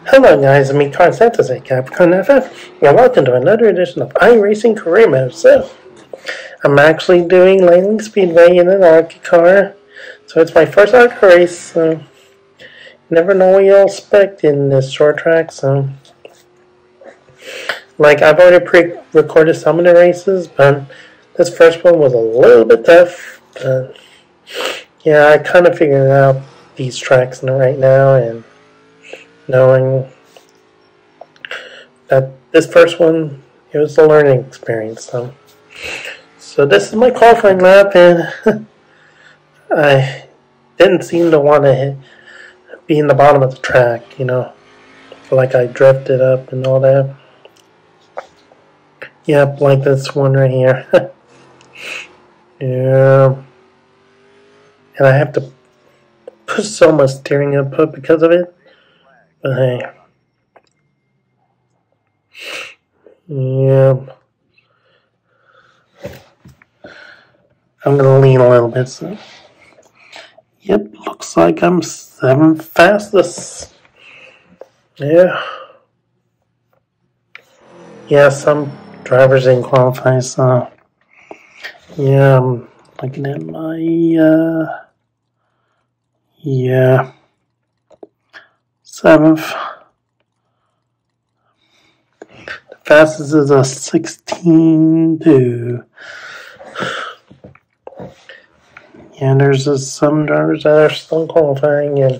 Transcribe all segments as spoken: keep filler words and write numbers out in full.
Hello guys, I'm Car Santos at Capricorn F F, and welcome to another edition of iRacing Career Mode. So, I'm actually doing Langley Speedway in an ARCA car, so it's my first ARCA race, so you never know what you'll expect in this short track, so like, I've already pre-recorded some of the races, but this first one was a little bit tough, but yeah, I kind of figured out these tracks right now, and knowing that this first one, it was a learning experience. So, so this is my qualifying lap, and I didn't seem to want to hit, be in the bottom of the track, you know. Feel like I drifted up and all that. Yep, like this one right here. Yeah. And I have to put so much steering input because of it. But hey. Yeah. I'm gonna lean a little bit, so. Yep, looks like I'm seventh fastest. Yeah. Yeah, some drivers didn't qualify, so. Yeah, I'm looking at my, uh. Yeah. Seventh. The fastest is a sixteen two. Yeah, there's uh, some drivers that are still qualifying, and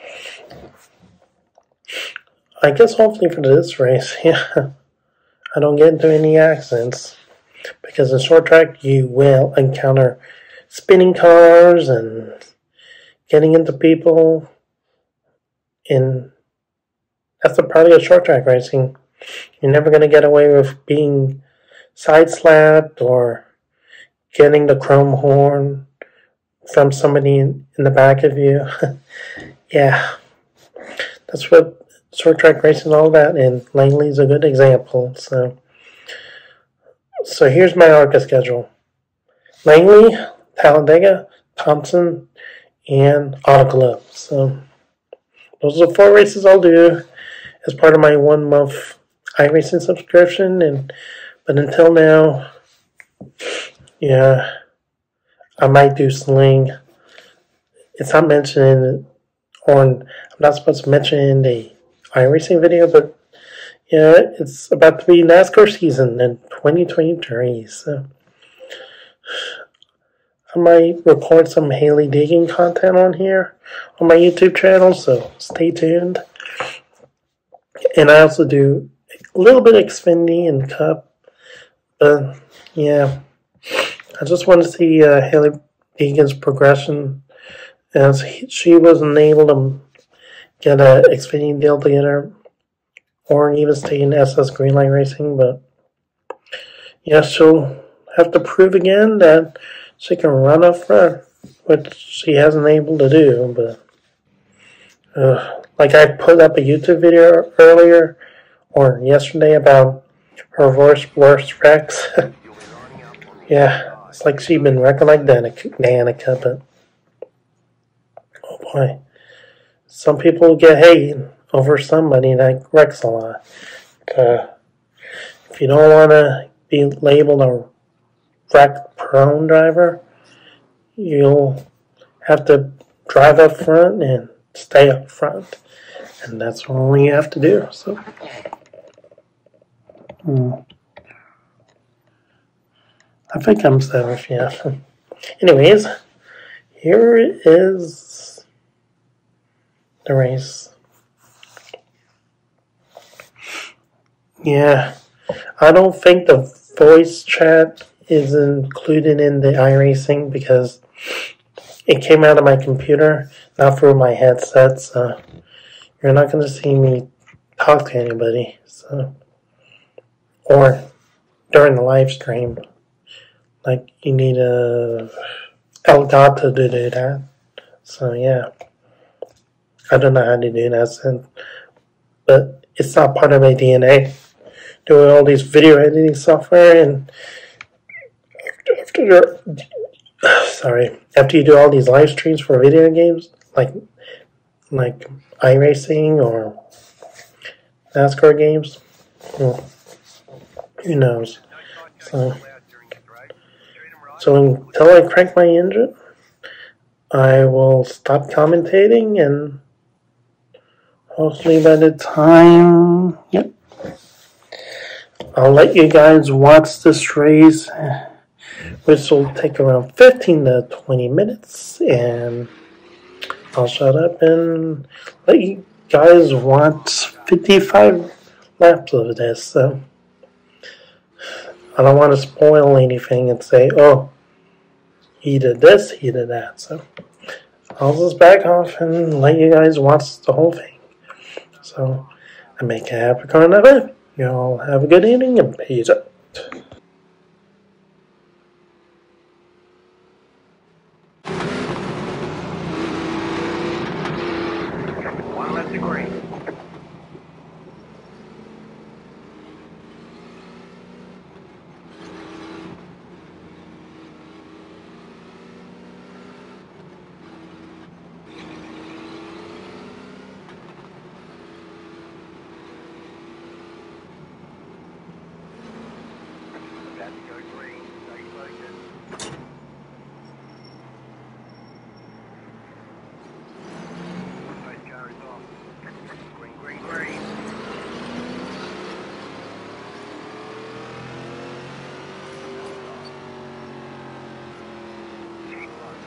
I guess hopefully for this race, yeah, I don't get into any accidents, because in short track you will encounter spinning cars and getting into people. And that's the part of short track racing. You're never going to get away with being side slapped or getting the chrome horn from somebody in, in the back of you. Yeah, that's what short track racing is all about, and Langley's a good example. So, so here's my ARCA schedule: Langley, Talladega, Thompson, and Auto Club. So those are the four races I'll do as part of my one month iRacing subscription. And but until now, yeah, I might do Sling. It's not mentioned, or I'm not supposed to mention in the iRacing video, but yeah, it's about to be NASCAR season in twenty twenty-three. So I might record some Haley digging content on here on my YouTube channel, so stay tuned. And I also do a little bit of Xfinity and Cup, but yeah, I just want to see uh, Haley Deegan's progression, as he, she wasn't able to get an Xfinity deal together, or even stay in S S Greenlight Racing. But yeah, she'll have to prove again that she can run up front, which she hasn't able to do. But uh, like I put up a YouTube video earlier or yesterday about her worst worst wrecks. Yeah, it's like she's been wrecking like Danica, Danica, but oh boy, some people get hate over somebody that wrecks a lot. Uh, if you don't want to be labeled a wreck prone driver, you'll have to drive up front and stay up front, and that's what we have to do. So, hmm. I think I'm seventh, yeah. Anyways, here is the race. Yeah, I don't think the voice chat is included in the iRacing because it came out of my computer, not through my headset, so you're not going to see me talk to anybody, so, or during the live stream. Like, you need a Elgato to do that. So, yeah. I don't know how to do that, so, but it's not part of my D N A. Doing all these video editing software, and after, sorry, after you do all these live streams for video games, like like iRacing or NASCAR games. Well, who knows? So, so until I crank my engine, I will stop commentating, and hopefully by the time, yep, I'll let you guys watch this race, which will take around fifteen to twenty minutes, and I'll shut up and let you guys watch fifty-five laps of this. So I don't want to spoil anything and say, oh, he did this, he did that. So I'll just back off and let you guys watch the whole thing. So I make a happy car of it. You all have a good evening and peace out. One left to green. Got to go green. Stay focused. Both cars off. Green, green, green. Keep low.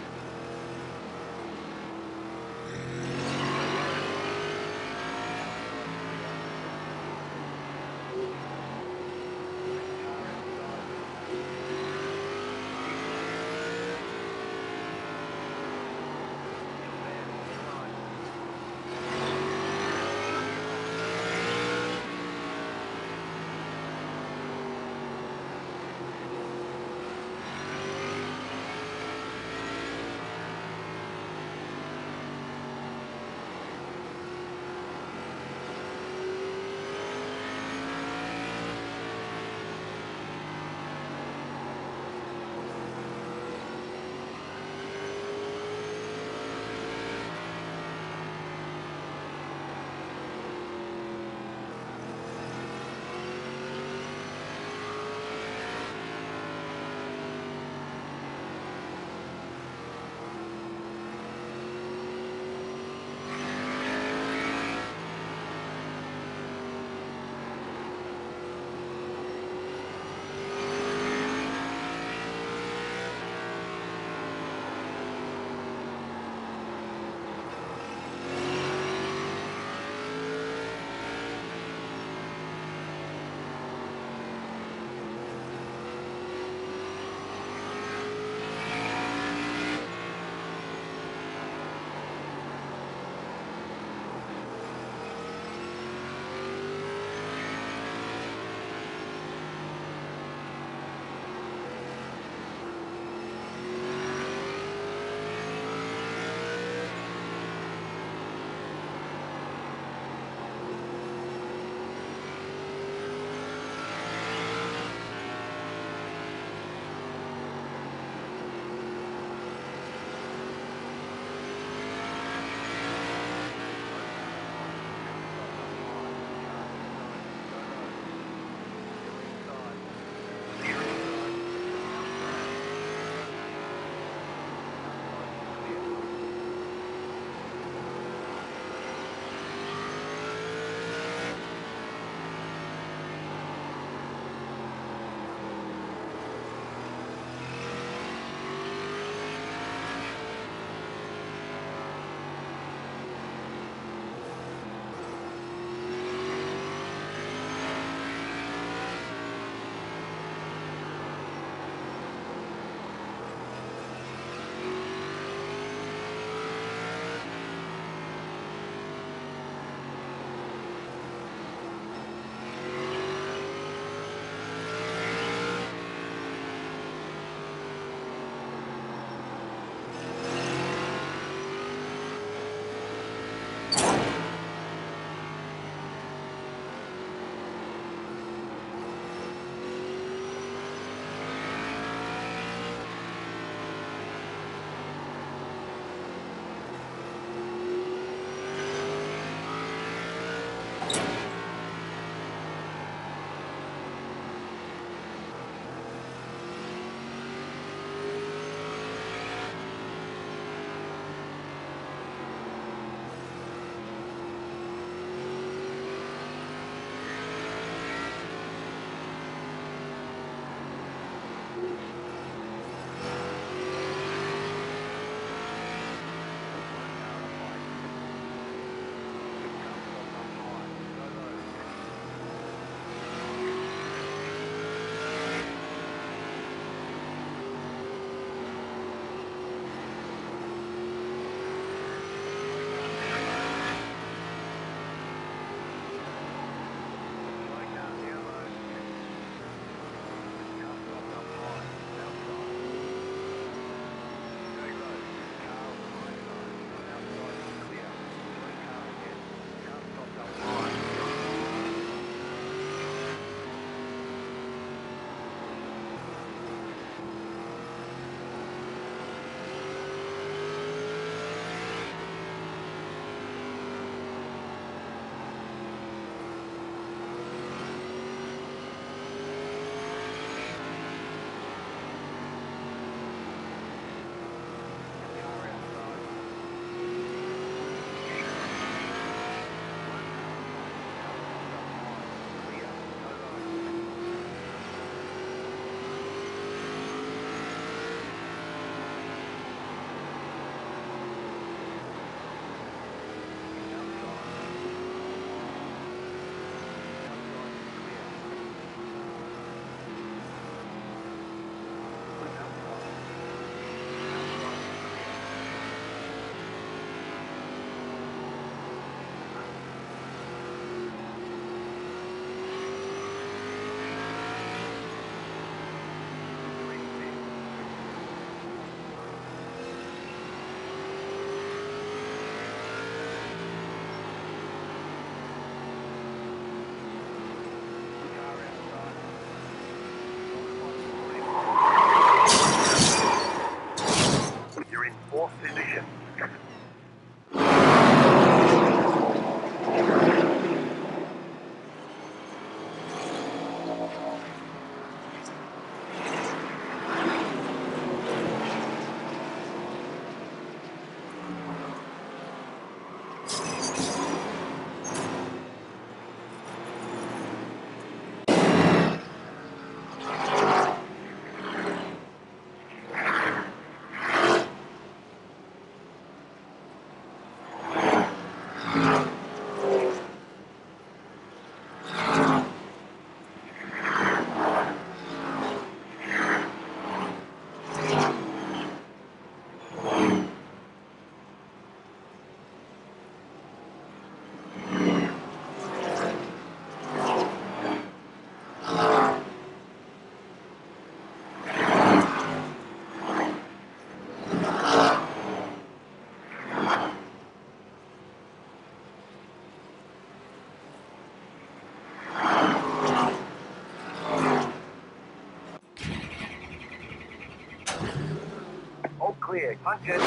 clear. Punches.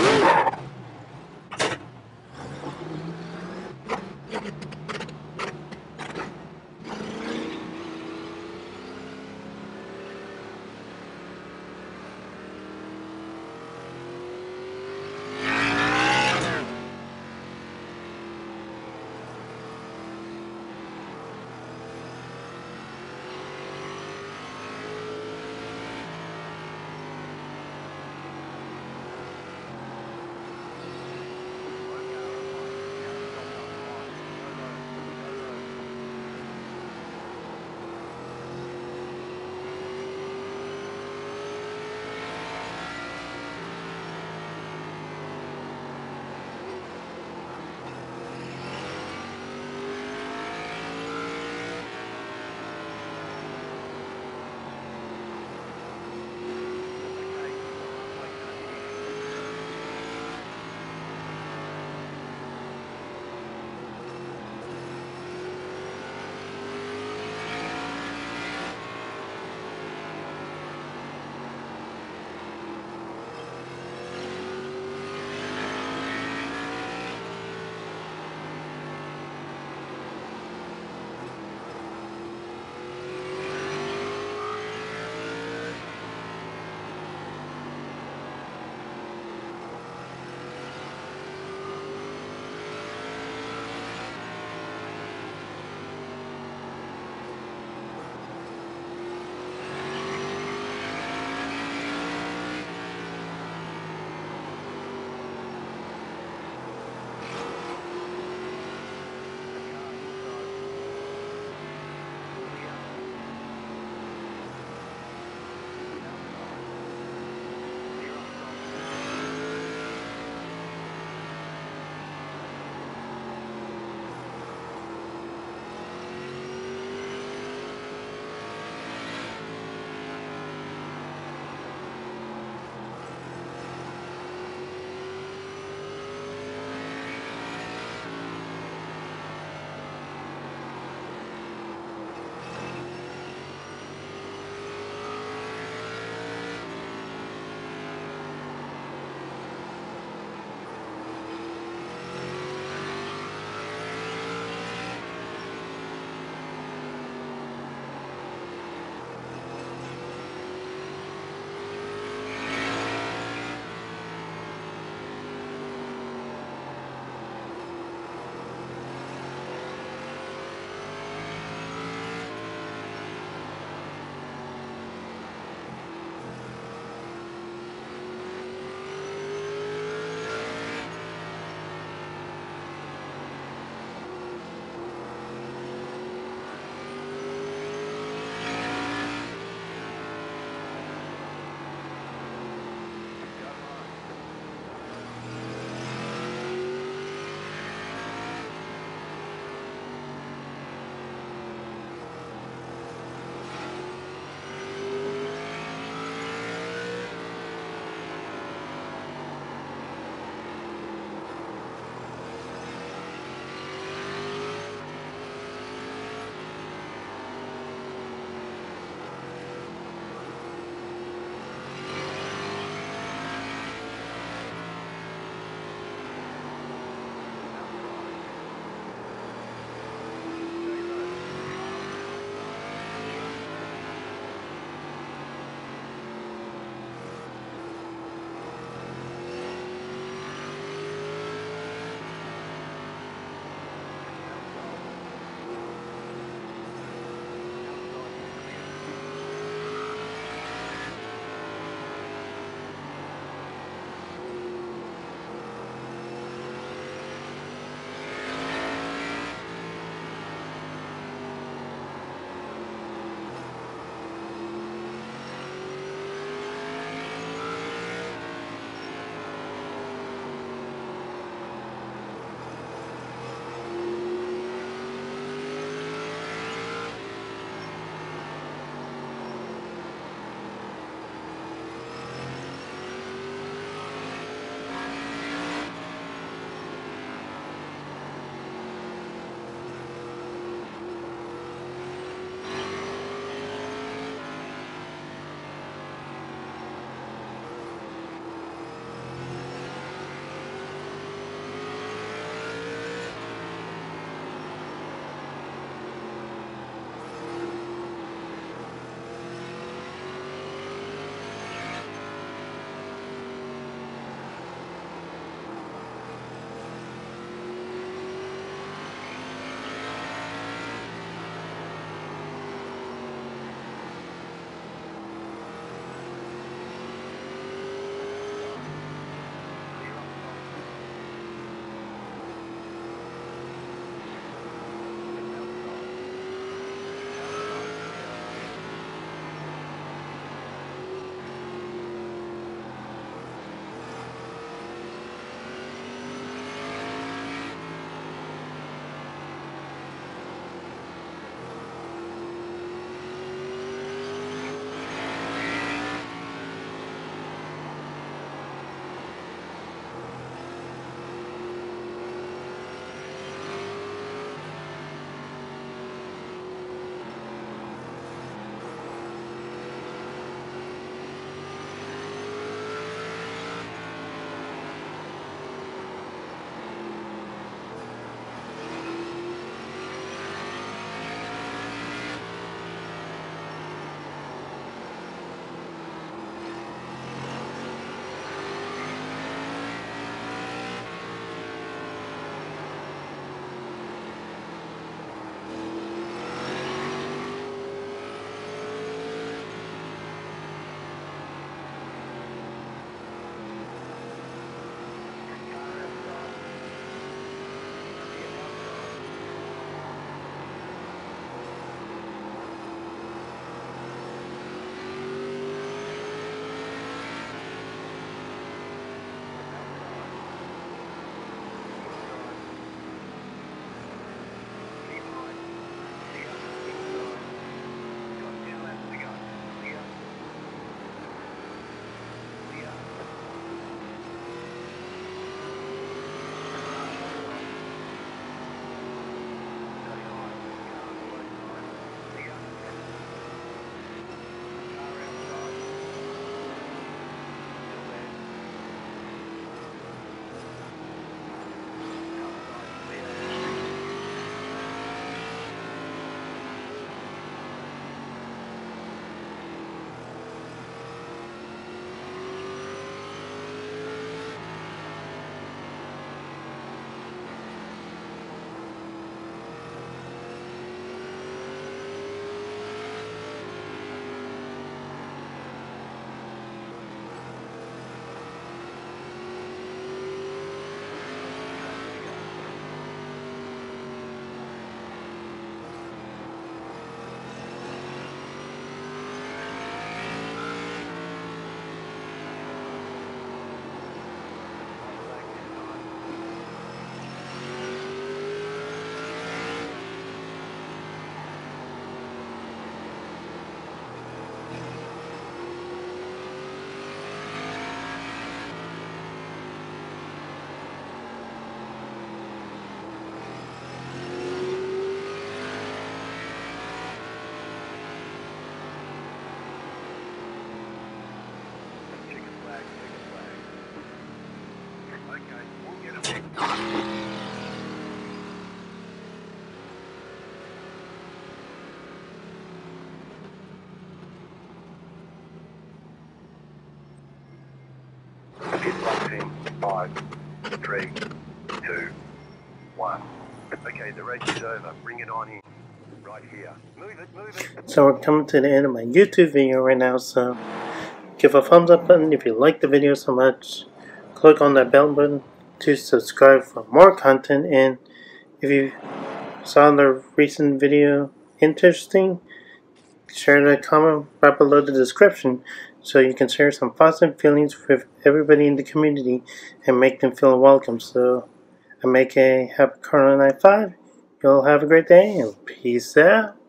Hit one ten, five, three, two, one. Okay, the race is over. Bring it on in. Right here. Move it, move it. So we're coming to the end of my YouTube video right now, so give a thumbs up button if you like the video so much. Click on that bell button to subscribe for more content, and if you saw the recent video interesting, share the comment right below the description so you can share some thoughts and feelings with everybody in the community and make them feel welcome. So I make a happy Corona Night five. Y'all have a great day and peace out.